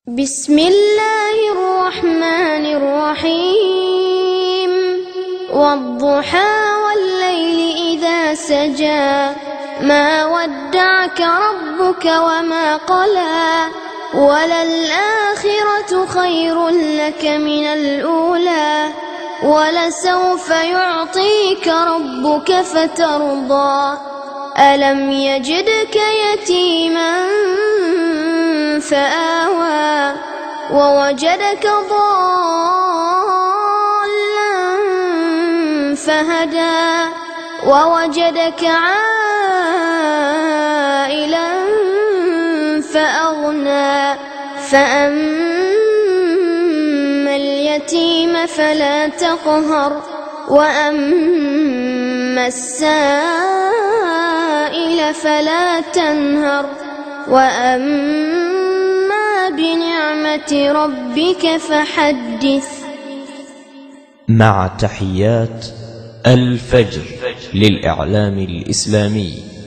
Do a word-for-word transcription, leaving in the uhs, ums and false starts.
بسم الله الرحمن الرحيم والضحى والليل إذا سجى ما ودعك ربك وما قلى وللآخرة خير لك من الأولى ولسوف يعطيك ربك فترضى ألم يجدك يتيما فآوى ووجدك ضالا فهدى ووجدك عائلا فأغنى فأما اليتيم فلا تقهر وأما السائل فلا تنهر وأما بنعمة ربك فحدث. مع تحيات الفجر للإعلام الإسلامي.